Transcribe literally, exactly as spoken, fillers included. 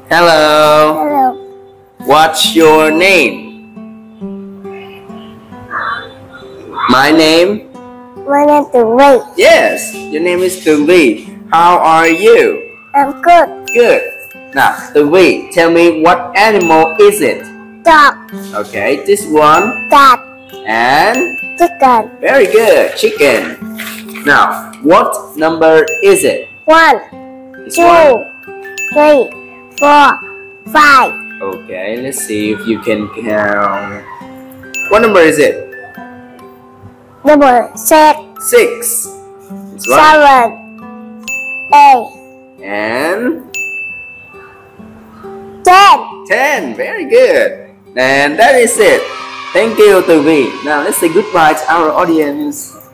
Hello. Hello. What's your name? My name? My name is Đường Vi. Yes, your name is Tường Vi. How are you? I'm good. Good. Now, Tường Vi, tell me what animal is it? Dog. Okay, this one. Cat. And? Chicken. Very good, chicken. Now, what number is it? One. This Two. one. Three. Four. Five. Okay, let's see if you can count. What number is it? Number six. Six. This one. Seven. Eight. And? Ten. Ten. Very good. And that is it. Thank you, Tường Vi. Now let's say goodbye to our audience.